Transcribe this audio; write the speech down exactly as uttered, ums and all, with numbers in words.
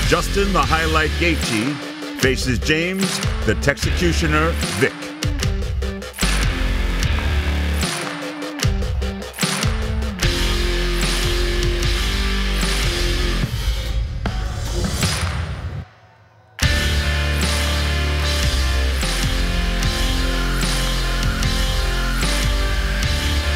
Justin the Highlight Gaethje faces James the Texecutioner Vick.